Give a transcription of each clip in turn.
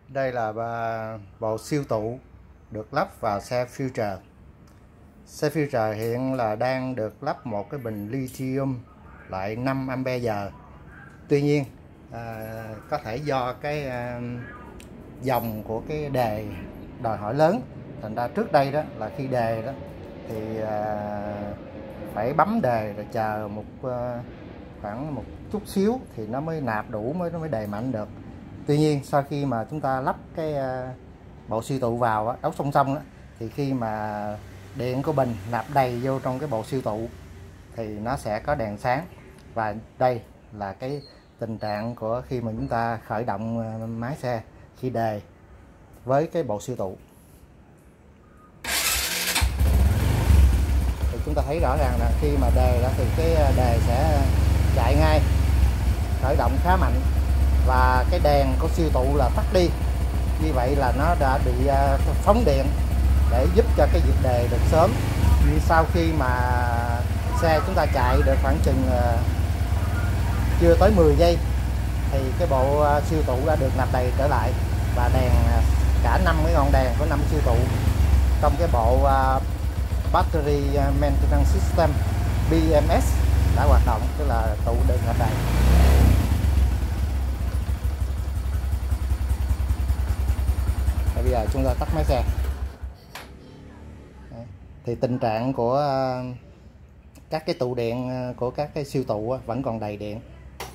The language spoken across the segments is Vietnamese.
Đây là bộ siêu tụ được lắp vào xe Future. Xe Future hiện là đang được lắp một cái bình lithium loại 5 ampere. Tuy nhiên có thể do cái dòng của cái đề đòi hỏi lớn, thành ra trước đây đó là khi đề đó thì phải bấm đề rồi chờ khoảng một chút xíu thì nó mới nạp đủ, nó mới đề mạnh được. Tuy nhiên sau khi mà chúng ta lắp cái bộ siêu tụ vào đấu song song thì khi mà điện của bình nạp đầy vô trong cái bộ siêu tụ thì nó sẽ có đèn sáng. Và đây là cái tình trạng của khi mà chúng ta khởi động máy xe khi đề với cái bộ siêu tụ. Thì chúng ta thấy rõ ràng là khi mà đề đó thì cái đề sẽ chạy ngay, khởi động khá mạnh, và cái đèn của siêu tụ là tắt đi. Như vậy là nó đã bị phóng điện để giúp cho cái việc đề được sớm. Vì sau khi mà xe chúng ta chạy được khoảng chừng chưa tới 10 giây thì cái bộ siêu tụ đã được nạp đầy trở lại, và đèn cả 5 cái ngọn đèn của 5 siêu tụ trong cái bộ Battery Maintenance System BMS đã hoạt động, tức là tụ được nạp đầy. Bây giờ chúng ta tắt máy xe. Thì tình trạng của các cái tụ điện của các cái siêu tụ vẫn còn đầy điện,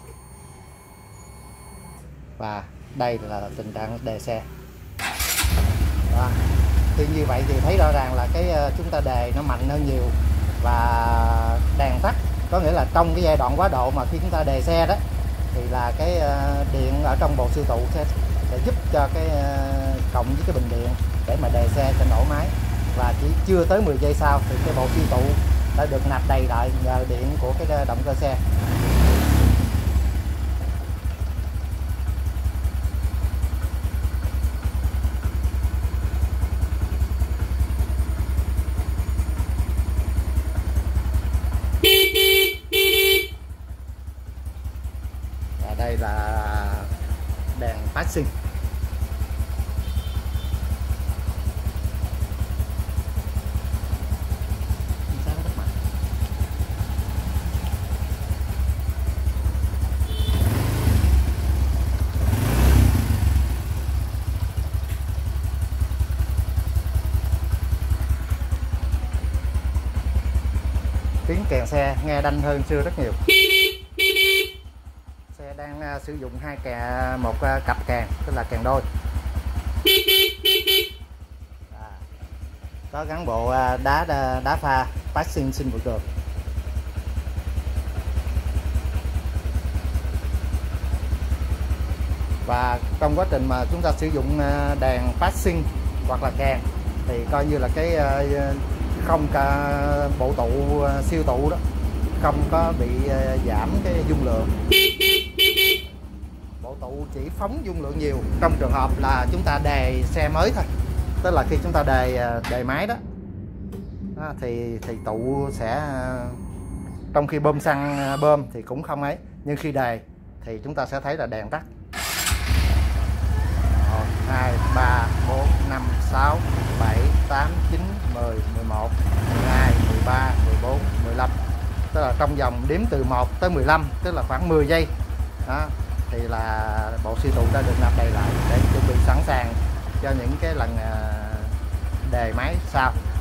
và đây là tình trạng đề xe đó. Thì như vậy thì thấy rõ ràng là cái chúng ta đề nó mạnh hơn nhiều, và đèn tắt, có nghĩa là trong cái giai đoạn quá độ mà khi chúng ta đề xe đó thì là cái điện ở trong bộ siêu tụ sẽ giúp cho cái cộng với cái bình điện để mà đề xe cho nổ máy. Và chỉ chưa tới 10 giây sau thì cái bộ siêu tụ đã được nạp đầy lại nhờ điện của cái động cơ xe. Và đây là đèn passing. Tiếng kèn xe nghe đanh hơn xưa rất nhiều. Xe đang sử dụng một cặp kèn, tức là kèn đôi. Có gắn bộ đá pha passing silver. Và trong quá trình mà chúng ta sử dụng đèn passing hoặc là kèn thì coi như là cái không cả bộ tụ siêu tụ đó không có bị giảm cái dung lượng. Bộ tụ chỉ phóng dung lượng nhiều trong trường hợp là chúng ta đề xe mới thôi, tức là khi chúng ta đề máy đó thì tụ sẽ, trong khi bơm xăng bơm thì cũng không ấy, nhưng khi đề thì chúng ta sẽ thấy là đèn tắt. 1, 2, 3, 4, 5, 6, 7, 8, 9, 10, 11, 12, 13, 14, 15. Tức là trong vòng đếm từ 1 tới 15, tức là khoảng 10 giây đó, thì là bộ siêu tụ đã được nạp đầy lại để chuẩn bị sẵn sàng cho những cái lần đề máy sau.